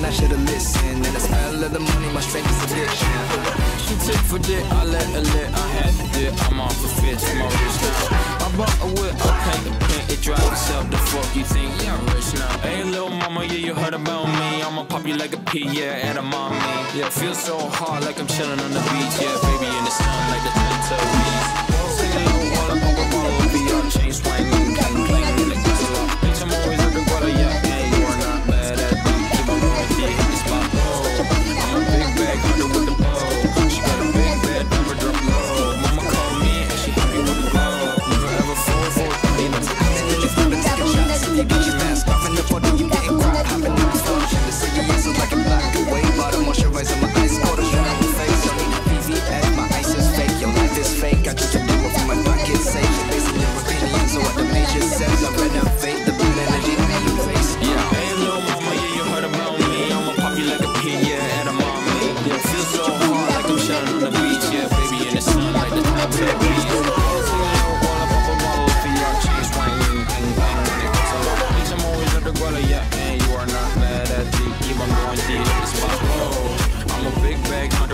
I should've listened. And the smell of the money, my strangest addiction. She took for dick, I let her lit, I had to dip. I'm off for fits, my wrist now. I bought a whip, okay, it drive itself. The fuck you think? Yeah, I'm rich now. Hey, little mama, yeah, you heard about me. I'ma pop you like a pea, yeah, Edamame. Yeah, feel so hard like I'm chilling on the beach. Yeah, baby in the sun like the Teletubbies. Sing a low while I'm over all over your chain swinging, clang clang in the castle. Bitch, I'm always at the gutter, yeah, and you are not bad at me. Keep on going, yeah, hit the spot, oh. I'm a big bag hunter with the bow. She got a big bed, never drop low. Mama called me and she happy with the glow. Never ever fall for it, I ain't never I'm in the lift, I'm taking shots. You get your mask off in the photo, you getting caught. Hopping in the function, the city is like a black away. Bottom moisturizer, my eyes go to show on my face. Don't need VVS, my ice is fake. Your life is fake, I just do it for my pocket's sake. You're basing your opinion, so what the major says. I renovate the bad energy that you face. Yeah, hey little mama, yeah, you heard about me. I'ma pop you like a pea, yeah, Edamame. Yeah, feel so hard like I'm shining on the beach. Yeah, baby in the sun like the top of the beach. Sing a low while I pop a bottle for your chain swinging, clang clang when it comes along. Bitch, I'm always at the gutter, yeah, and you are not bad at me. Keep on going, deep, hit the spot, whoa. I'm a big bag hunter.